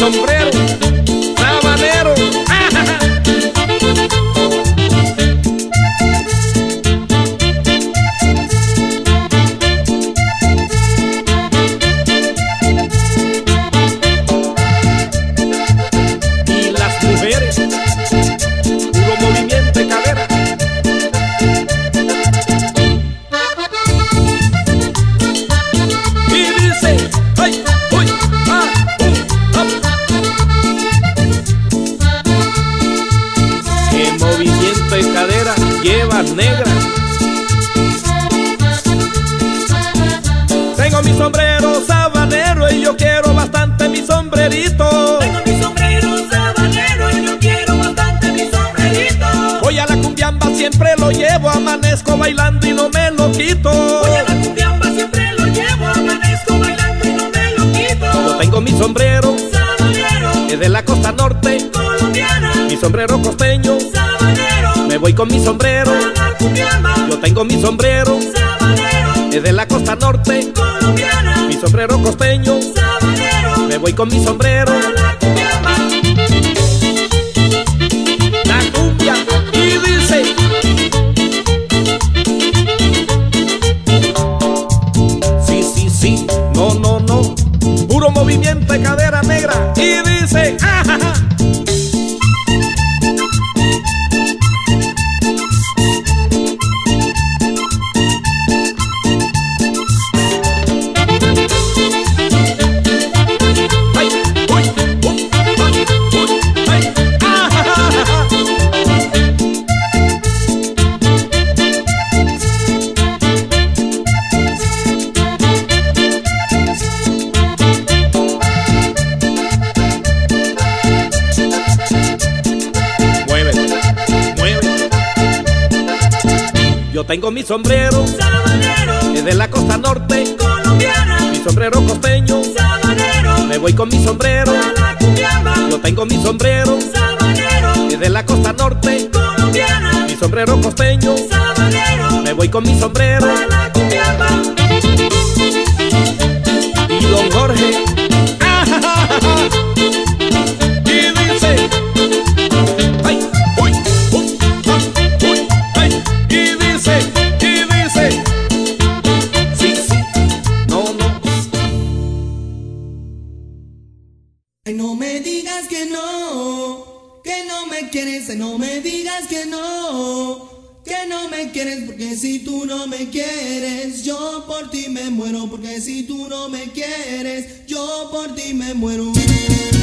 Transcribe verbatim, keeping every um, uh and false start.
sombrero sabanero. Y las mujeres, puro movimiento de cadera. Y dice, ay, uy, ah, uh, up. Qué movimiento de cadera llevas, negra. Tengo mi sombrero sabanero y yo quiero bastante mi sombrerito. Tengo mi sombrero sabanero y yo quiero bastante mi sombrerito. Voy a la cumbiamba, siempre lo llevo, amanezco bailando y no me lo quito. Voy a la cumbiamba, siempre lo llevo, amanezco bailando y no me lo quito. Yo tengo mi sombrero Sabanero, es de la costa norte, colombiana. mi sombrero costeño. Sabanero, Me voy con mi sombrero. a la cumbiamba. Yo tengo mi sombrero Sabanero, es de la costa norte, colombiana. mi sombrero costeño. Sabanero, Me voy con mi sombrero. a la cumbiamba. La cumbia y dice, sí, sí, sí, no, no, no, puro movimiento de cadera negra. Y dice, ah, ja, ja. Ay, uy, uh, ah, uy, ay, ah, ja, ja, ja, ja. Muévete, muévete. Yo tengo mi sombrero Sabanero, es de la costa norte, colombiana. mi sombrero costeño. Sabanero, Me voy con mi sombrero. a la cumbiamba. Yo tengo mi sombrero Sabanero, es de la costa norte, colombiana. mi sombrero costeño. Sabanero, Me voy con mi sombrero. a la cumbiamba. Y don Jorge, ah, ja, ja, ja, ja. Y dice, ay, uy, uh, ah, uy, ay. Y dice, y dice, sí, sí, no, no. Ay, no me digas que no, que no me quieres, ay, no me digas que no, que no me quieres, porque si tú no me quieres, yo por ti me muero, porque si tú no me quieres, yo por ti me muero.